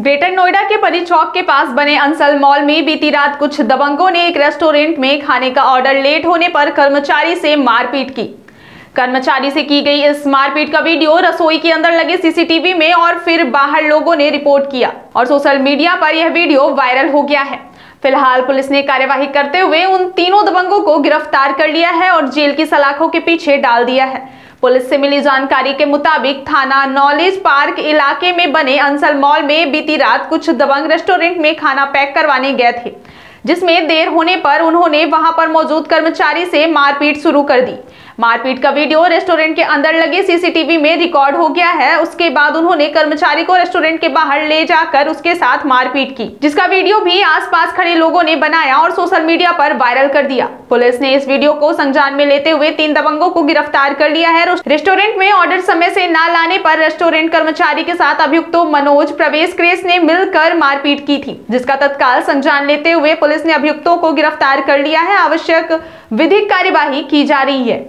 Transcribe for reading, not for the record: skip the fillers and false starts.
Greater Noida के परी चौक के पास बने अंसल मॉल में बीती रात कुछ दबंगों ने एक रेस्टोरेंट में खाने का ऑर्डर लेट होने पर कर्मचारी से मारपीट की। कर्मचारी से की गई इस मारपीट का वीडियो रसोई के अंदर लगे सीसीटीवी में और फिर बाहर लोगों ने रिपोर्ट किया और सोशल मीडिया पर यह वीडियो वायरल हो गया है। फिलहाल पुलिस ने कार्यवाही करते हुए उन तीनों दबंगों को गिरफ्तार कर लिया है और जेल की सलाखों के पीछे डाल दिया है। पुलिस से मिली जानकारी के मुताबिक थाना नॉलेज पार्क इलाके में बने अंसल मॉल में बीती रात कुछ दबंग रेस्टोरेंट में खाना पैक करवाने गए थे, जिसमें देर होने पर उन्होंने वहां पर मौजूद कर्मचारी से मारपीट शुरू कर दी। मारपीट का वीडियो रेस्टोरेंट के अंदर लगे सीसीटीवी में रिकॉर्ड हो गया है। उसके बाद उन्होंने कर्मचारी को रेस्टोरेंट के बाहर ले जाकर उसके साथ मारपीट की, जिसका वीडियो भी आसपास खड़े लोगों ने बनाया और सोशल मीडिया पर वायरल कर दिया। पुलिस ने इस वीडियो को संज्ञान में लेते हुए 3 दबंगों को गिरफ्तार कर लिया है। रेस्टोरेंट में ऑर्डर समय से न लाने पर रेस्टोरेंट कर्मचारी के साथ अभियुक्तों मनोज प्रवेश क्रेस ने मिलकर मारपीट की थी, जिसका तत्काल संज्ञान लेते हुए पुलिस ने अभियुक्तों को गिरफ्तार कर लिया है। आवश्यक विधिक कार्यवाही की जा रही है।